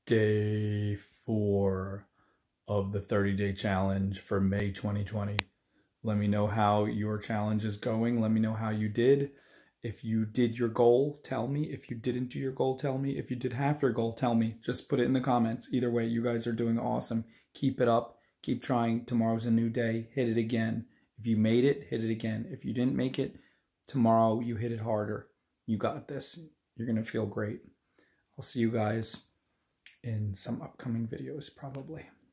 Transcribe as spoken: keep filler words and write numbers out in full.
day four of the thirty day challenge for May twenty twenty. Let me know how your challenge is going. Let me know how you did. If you did your goal, tell me. If you didn't do your goal, tell me. If you did half your goal, tell me. Just put it in the comments. Either way, you guys are doing awesome. Keep it up. Keep trying. Tomorrow's a new day. Hit it again. If you made it, hit it again. If you didn't make it, tomorrow you hit it harder. You got this. You're going to feel great. I'll see you guys in some upcoming videos, probably.